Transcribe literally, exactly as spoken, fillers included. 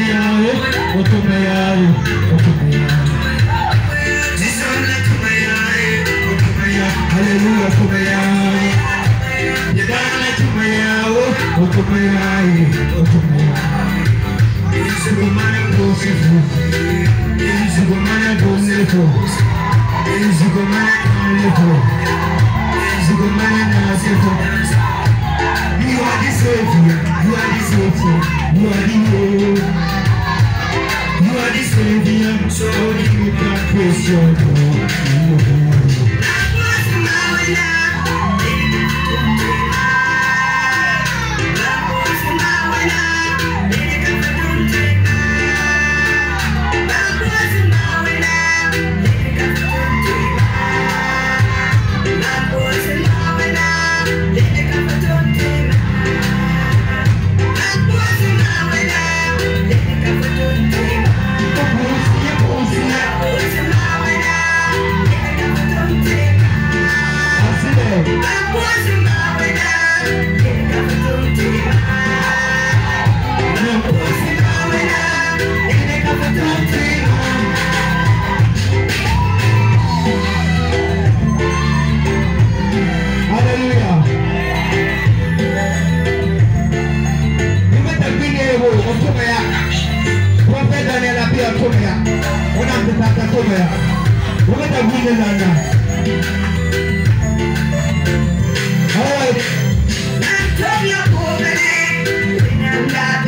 Hallelujah, Kumaya. Yadana Kumaya, Kumaya, Kumaya. Is a woman of beautiful. Is a woman of beautiful. Is a woman of beautiful. Is a woman of beautiful. You are the savior. You are the savior. You are the Lord. You are the savior. So you can praise your God. All right.